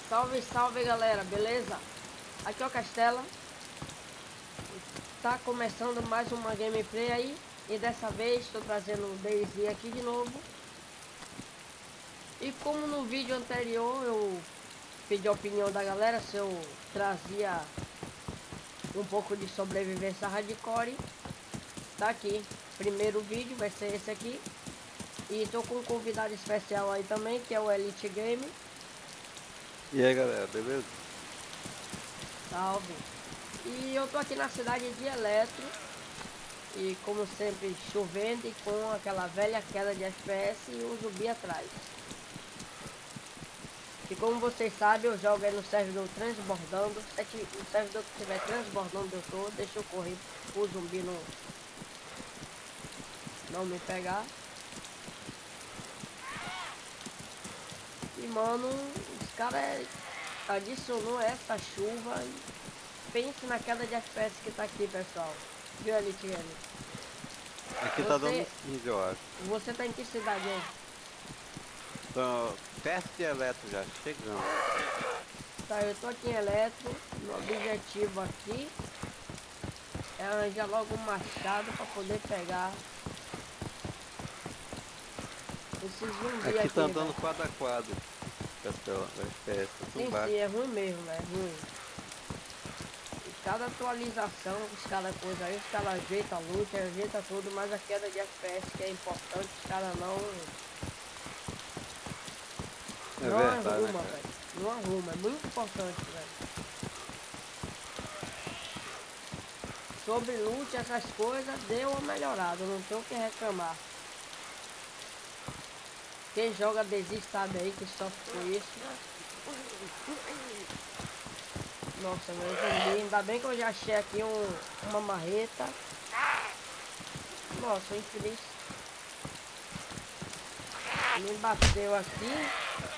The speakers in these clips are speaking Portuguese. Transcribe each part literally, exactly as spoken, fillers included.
Salve, salve galera, beleza? Aqui é o Castela. Tá começando mais uma gameplay aí. E dessa vez estou trazendo o DayZ aqui de novo. E como no vídeo anterior eu pedi a opinião da galera se eu trazia um pouco de sobrevivência hardcore, tá aqui. Primeiro vídeo vai ser esse aqui. E tô com um convidado especial aí também, que é o Elite Game. E aí galera, beleza? Salve! E eu tô aqui na cidade de Eletro. E como sempre chovendo e com aquela velha queda de F P S e um zumbi atrás. E como vocês sabem, eu jogo aí no servidor transbordando. Se o servidor que estiver transbordando eu tô, deixa eu correr o zumbi não, não me pegar. E mano, os caras adicionou essa chuva e pense na queda de F P S que tá aqui, pessoal. Viu, Elite Game? Aqui Você, tá dando quinze, eu acho. Você tá em que cidade aí? Tô perto de Eletro já, chegando. Tá, eu tô aqui em Eletro. Meu objetivo aqui é arranjar logo um machado pra poder pegar esse zumbi aqui. Aqui tá velho. andando quadro a quadro. Castelo, F P S, tá tudo Sim, baixo. sim, é ruim mesmo, é ruim. E cada atualização, os caras coisa aí, os caras ajeitam a luta, ajeitam tudo, mas a queda de F P S que é importante, os caras não. É não verdade, arruma, né, velho. Não arruma, é muito importante, velho. Sobre loot, essas coisas, deu uma melhorada, não tem o que reclamar. Quem joga DayZ sabe aí que sofre com isso. Nossa, meu zumbi, ainda bem que eu já achei aqui um, uma marreta. Nossa, infeliz. Me bateu aqui.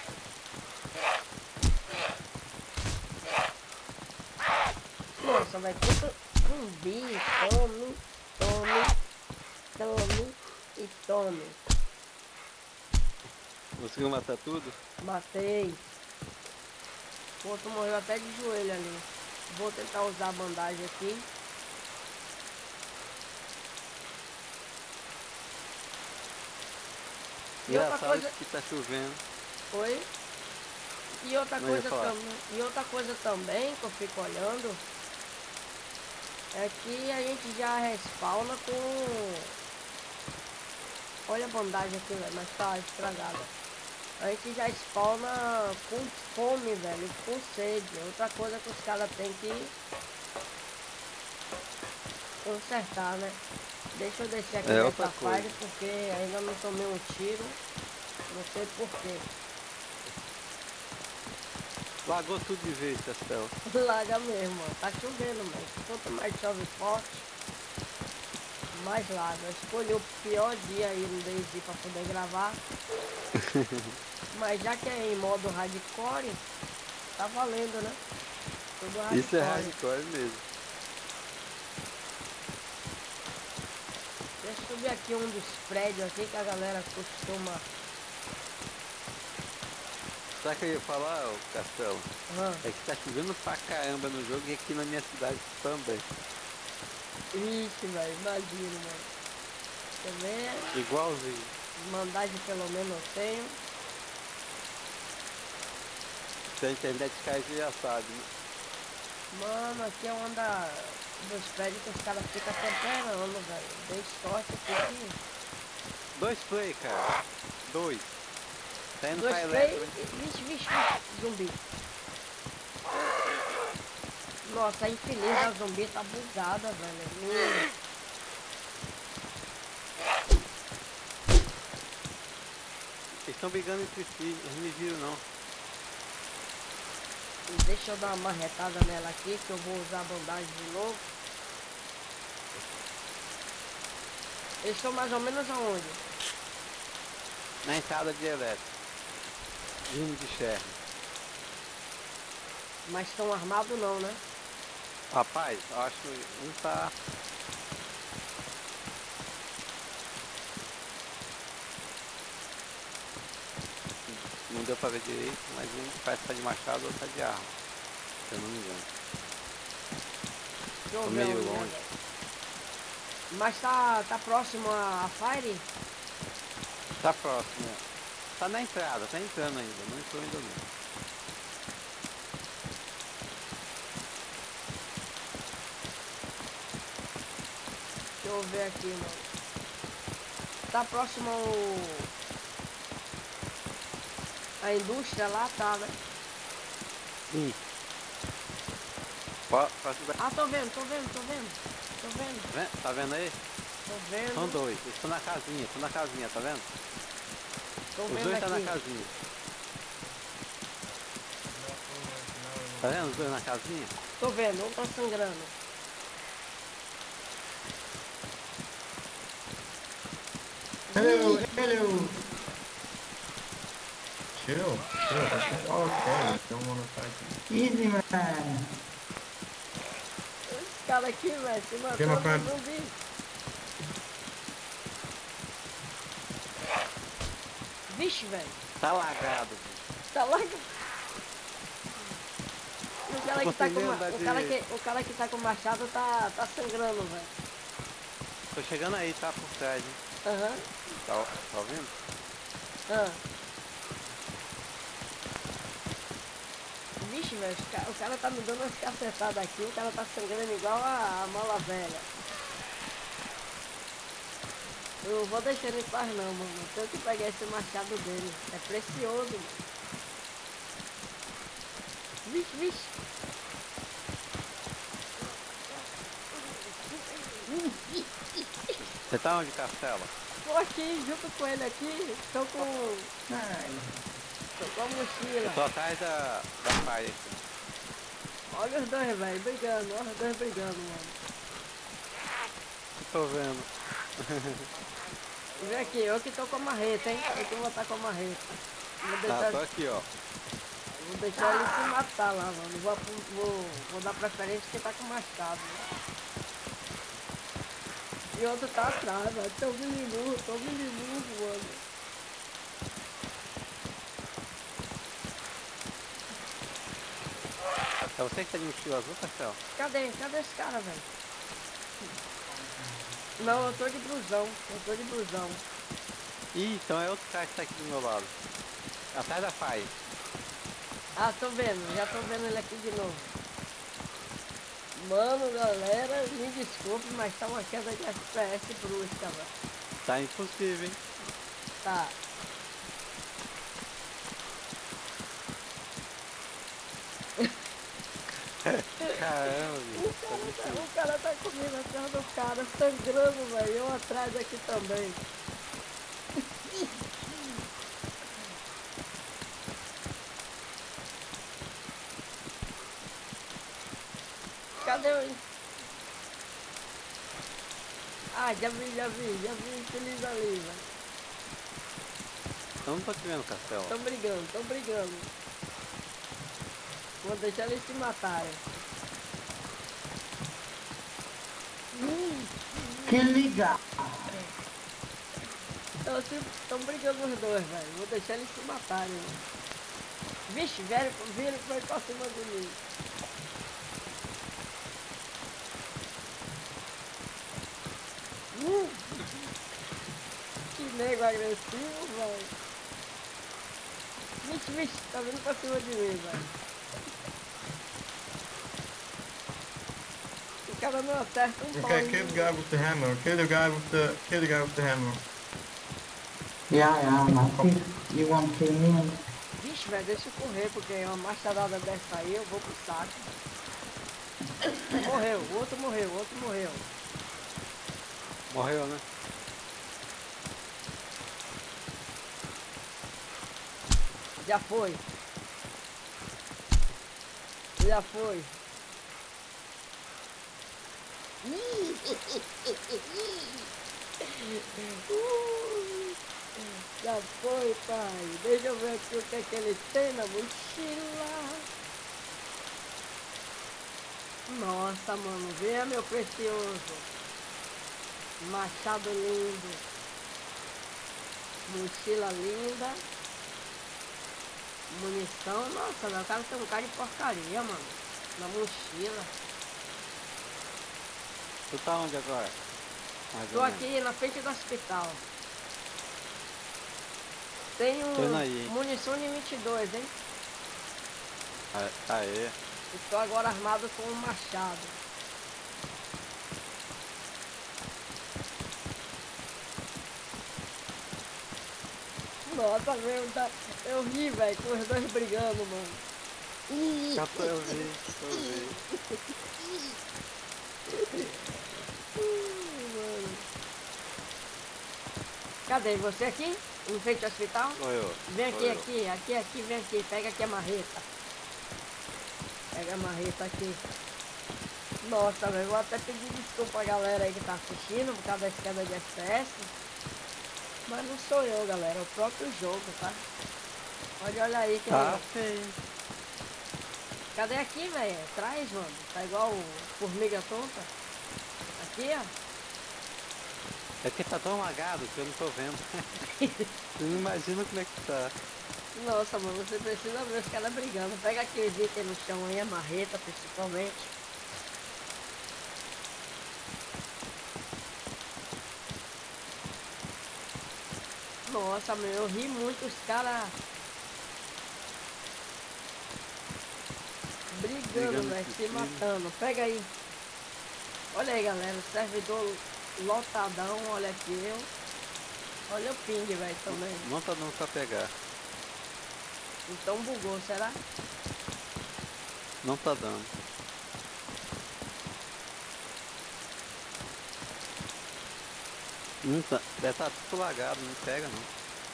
Nossa, vai quanto zumbi. Tome, tome, tome e tome. Conseguiu matar tudo? Matei. O outro morreu até de joelho ali. Vou tentar usar a bandagem aqui. E outra Engraçado coisa. que tá chovendo. Foi? E outra Não ia coisa falar. também. E outra coisa também que eu fico olhando é que a gente já respawna com. Olha a bandagem aqui, velho, mas tá estragada. A gente já spawna com fome, velho, com sede. Outra coisa que os caras têm que consertar, né? Deixa eu descer aqui É nessa outra coisa. fase porque ainda não tomei um tiro. Não sei porquê. Lagou tudo de vez, Castelo. Laga mesmo, ó. Tá chovendo, mas quanto mais chove forte, mais laga. Eu escolhi o pior dia aí no DayZ pra poder gravar. Mas já que é em modo hardcore, tá valendo, né? Tudo hardcore. Isso é hardcore mesmo. Deixa eu subir aqui um dos prédios aqui que a galera costuma. Sabe o que eu ia falar, ô Castelo? Hum. É que tá chovendo pra caramba no jogo e aqui na minha cidade também. Ixi, velho, imagino, mano. Quer ver? Igualzinho. Bandagem pelo menos eu tenho. Se a internet cai, você já sabe, né? Mano, aqui é uma dos prédios que os caras ficam temperando, velho. Dei sorte aqui. Dois play, cara. Dois. Tá indo Dois pra play. Eletro, hein? Vixe, vixe, vixe, zumbi. Nossa, a infeliz da zumbi tá bugada, velho. Hum. Eles estão brigando entre si, eles não me viram não. Deixa eu dar uma marretada nela aqui, que eu vou usar a bandagem de novo. Eles estão mais ou menos aonde? Na entrada de Eletro. Vindo de Sherry. Mas estão armados não, né? Rapaz, eu acho que um tá... não deu pra ver direito, mas um parece que tá de machado, outro tá de arma. Se eu não me engano. Deixa eu Tô ver meio onde é, longe. velho. Mas tá, tá próximo a, a Fire? Tá próximo. Tá na entrada, tá entrando ainda, não entrou ainda não. Deixa eu ver aqui, mano. Tá próximo ao... a indústria lá, tá, né? Sim. Pode, pode dar. Ah, tô vendo, tô vendo, tô vendo. Tô vendo, Tá vendo? Tá vendo aí? tô vendo. São dois. Eles estão na casinha, estão na casinha, tá vendo? Tô Os vendo dois tá na aqui. casinha. Tá vendo os dois na casinha? Tô vendo, um tá sangrando. Hello, hello. Chill, chill. That's all okay. Don't wanna fight you. Easy, man. Esse cara aqui, velho, se Okay, my matou friend. no zumbi. Vixe, velho. Tá lagado, bicho. Tá lá. E o cara Tô que tá com conseguindo ma- andar o de- cara que o cara que tá com o machado tá tá sangrando, velho. Tô chegando aí, tá por trás, hein? Aham. Tá, tá ouvindo? Ah. Vixe, velho, os ca- o cara tá me dando umas cacetadas aqui, o cara tá sangrando igual a, a mala velha. Eu não vou deixar ele em paz não, mano. Eu tenho que pegar esse machado dele. É precioso, mano. Vixe, vixe. Você tá onde, Castelo? Tô aqui, junto com ele aqui. Tô com... Nice. tô com a Eu mochila. tô atrás da, da Fire aqui. Olha os dois, velho, brigando. Olha os dois brigando, mano. Tô vendo. Vem aqui, eu que tô com a marreta, hein? Eu que vou estar com a marreta. Vou Tá, deixar, tô aqui, ó. vou deixar ele se matar lá, mano. Vou, vou, vou dar preferência que tá com machado, né? E outro tá atrás, velho. Tô menino, tô menino, mano. É você que tá de mochila azul, Castelo? Cadê? Cadê esse cara, velho? Não, eu tô de blusão. Eu tô de blusão. Ih, então é outro cara que tá aqui do meu lado. Atrás da Fire. Ah, tô vendo. Já tô vendo ele aqui de novo. Mano, galera, me desculpe, mas tá uma queda de F P S brusca, velho. Tá impossível, hein? Tá. Caramba, O bicho. Tá cara, tá, difícil. o cara tá comigo atrás do cara, sangrando, velho. Eu atrás aqui também. Cadê o... Ah, já vi, já vi, já vi infeliz ali, velho. Eu não tô te vendo, Castelo. Tão brigando, tão brigando. Vou deixar eles se matarem. Que liga. Estão brigando os dois, velho. Vou deixar eles se matarem, mano. Vixe, velho, vira e foi pra cima de mim. Hum. Que nego agressivo, velho. Vixe, vixe, tá vindo pra cima de mim, velho. O cara não acerta um pau Okay, em kill mim. the guy with the hammer. Kill the guy with the kill the guy with the hammer. Yeah, yeah, Matthew, you want to kill me? Vixe, velho, deixa eu correr, porque uma machadada dessa aí eu vou pro saco. Morreu, o outro morreu, o outro morreu. Morreu, né? Já foi. Já foi. Já foi, pai. Deixa eu ver aqui o que é que ele tem na mochila. Nossa, mano. Vê, meu precioso. Machado lindo. Mochila linda. munição. Nossa, meu, o cara tem um cara de porcaria, mano. Na mochila. Tu tá onde agora? Mais Tô ou menos. aqui na frente do hospital. Tem Tô indo um aí, hein? munição de vinte e dois, hein? A- Aê. Estou agora armado com um machado. Nossa, meu, tá... eu ri, velho, com os dois brigando, mano. Ih, Já tô, eu vi, eu vi. mano. Cadê você aqui? Em frente ao hospital? Sou eu. Vem sou aqui, eu. aqui, aqui, aqui, vem aqui, pega aqui a marreta. Pega a marreta aqui. Nossa, velho, vou até pedir desculpa a galera aí que tá assistindo por causa da queda de F P S. Mas não sou eu, galera, é o próprio jogo, tá? Pode olhar aí que Tá nem... feio. Cadê aqui, velho? Traz, mano. Tá igual o formiga tonta. Aqui, ó. É que tá tão lagado que eu não tô vendo. Eu não imagino como é que tá. Nossa, mano, você precisa ver os caras brigando. Pega aqueles itens no chão aí, a marreta principalmente. Nossa, meu, eu ri muito os caras brigando, Brigando velho, por se cima. matando. Pega aí. Olha aí, galera, o servidor lotadão, olha aqui eu. Olha o ping, velho, também. Não tá dando pra pegar. Então bugou, será? Não tá dando. Não tá. Deve tá tudo lagado, não pega não.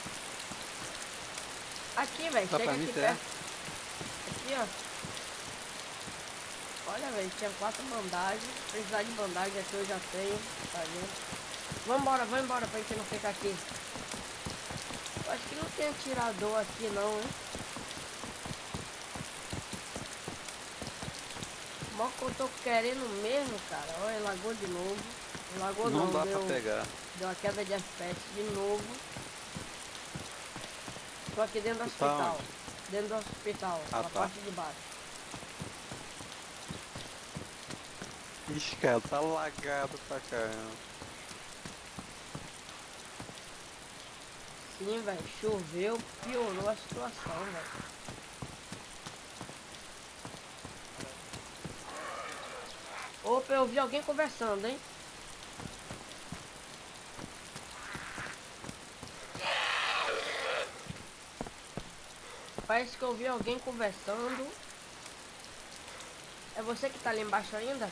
Aqui, velho, Tá chega pra mim, aqui será? perto. Aqui, ó. Olha, velho, tinha quatro bandagens. Precisar de bandagem aqui eu já tenho, tá vendo? Vambora, vambora pra gente não ficar aqui. Eu acho que não tem atirador aqui não, hein? Mó que eu tô querendo mesmo, cara. Olha, lagou de novo. Lagou Não não, dá deu, pra pegar. deu uma queda de F P S de novo. Tô aqui dentro do Tu tá hospital. onde? Dentro do hospital, Ah, na tá. parte de baixo. Ixi, cara, tá lagado pra caramba. Sim, velho, choveu, piorou a situação, velho. Opa, eu vi alguém conversando, hein? Parece que eu vi alguém conversando. É você que tá ali embaixo ainda?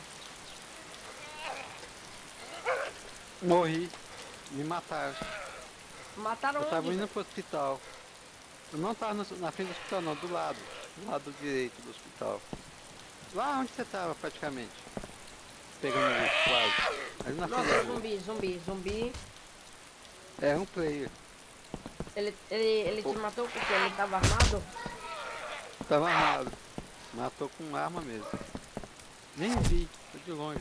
Morri. Me mataram. Mataram Eu tava onde, indo velho? pro hospital. Eu não tava no- na frente do hospital não, do lado. Do lado direito do hospital. Lá onde você tava praticamente. Pegando ali, quase. Ali na frente Nossa, da rua. zumbi, zumbi, zumbi. É um player. Ele, ele, ele te matou porque ele tava armado? Tava armado. Matou com arma mesmo. Nem vi, tô de longe.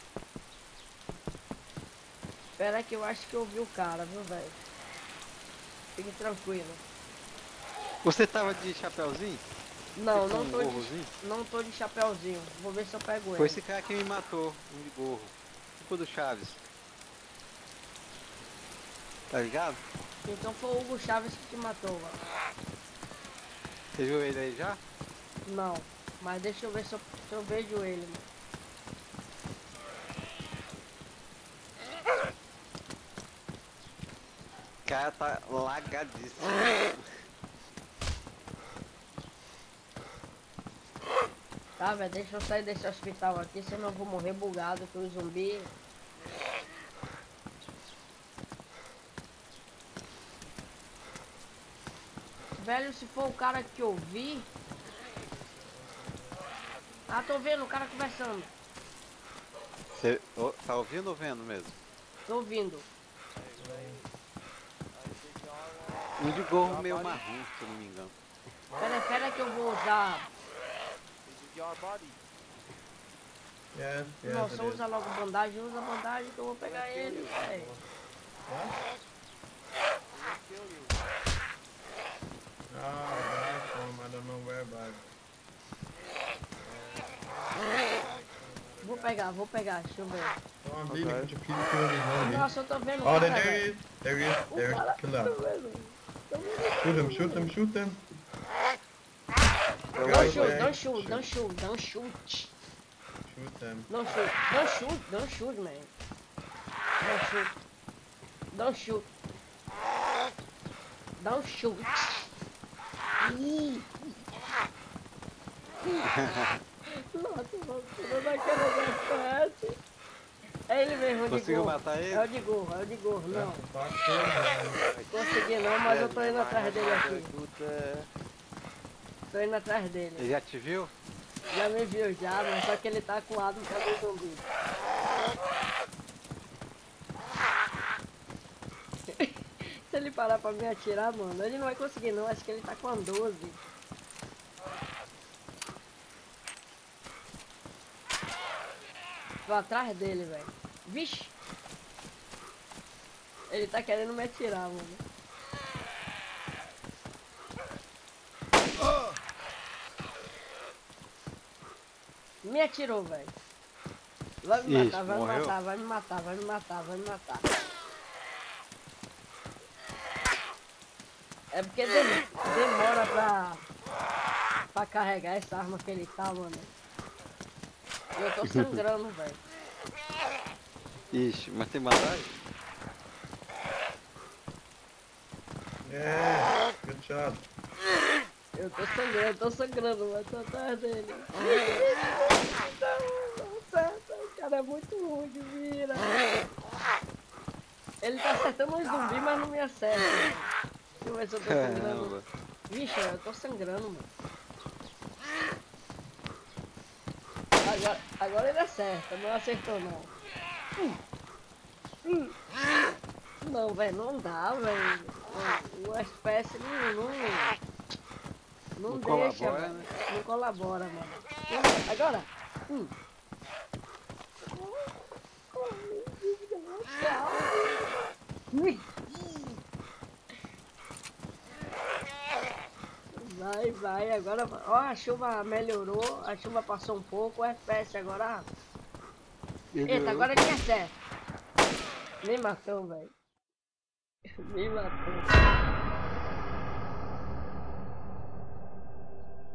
Espera que eu acho que eu vi o cara, viu, velho? Fique tranquilo. Você tava de chapéuzinho? Não, Tipo não um tô de, gorrozinho? não tô de chapéuzinho. Vou ver se eu pego Foi ele. esse cara que me matou, um de gorro. Tipo do Chaves. Tá ligado? Então foi o Hugo Chaves que te matou, mano. Você viu ele aí já? Não, mas deixa eu ver se eu, se eu vejo ele, mano. O cara tá lagadíssimo. Tá, velho, deixa eu sair desse hospital aqui, senão eu vou morrer bugado com o zumbi. Velho, se for o cara que eu vi... Ah, tô vendo o cara conversando. Você ô, tá ouvindo ou vendo mesmo? Tô ouvindo. Um de gorro meio marrom, se eu não me engano. Pera, pera que eu vou usar... Yes, yes, Nossa, it is. usa logo bandagem, usa bandagem que eu vou pegar ele, velho. Ah, back from I don't know where, but... Vou pegar, vou pegar, deixa eu ver. Oh, I'm bleeding. Put your people kill this zombie. Nossa, eu tô vendo o Oh, cara, there, there he velho. is. There he is. O There cara, is. Kill tô that. vendo. Tô vendo. Shoot him, shoot him, shoot him. Eu Don't vou- shoot, Okay. don't shoot, don't shoot, don't shoot. Shoot him. Don't shoot, don't shoot, don't shoot, man. Don't shoot. Don't shoot. Don't shoot. Ih. Nossa, você não quer F P S. É ele mesmo, o de Conseguiu gorro. matar ele? É o de gorro, é o de gorro, não. Fuck him, Consegui não, mas eu tô indo atrás dele aqui. Puta. Tô indo atrás dele. Ele já te viu? Já me viu já, mas só que ele tá acuado no cabelo zumbi. Se ele parar pra me atirar, mano, ele não vai conseguir não, acho que ele tá com a doze. Tô atrás dele, velho. Vixe! Ele tá querendo me atirar, mano. Me atirou, velho. Vai me Ixi, matar, vai me morreu? matar, vai me matar, vai me matar, vai me matar. É porque dem- demora pra, pra carregar essa arma que ele tá, mano. E eu tô sangrando, velho. Ixi, mas tem bandagem? Yeah, good shot. Eu tô sangrando, eu tô sangrando, mas tô atrás dele. Não, não acerta, o cara é muito ruim de mira. Ele tá acertando os zumbis, mas não me acerta. Mano. Deixa eu ver se eu tô sangrando. Caramba. Vixe, eu tô sangrando, mano. Agora, agora ele acerta, não acertou não. Hum. Hum. Não, velho, não dá, velho. O F P S não, não, não, Não deixa, colabora, velho. né? Não colabora, mano. Hum, agora. Hum. Ui. Vai, vai, agora vai. Ó, a chuva melhorou, a chuva passou um pouco, o F P S agora. Eita, agora ele acerta. Me matou, velho. Me matou.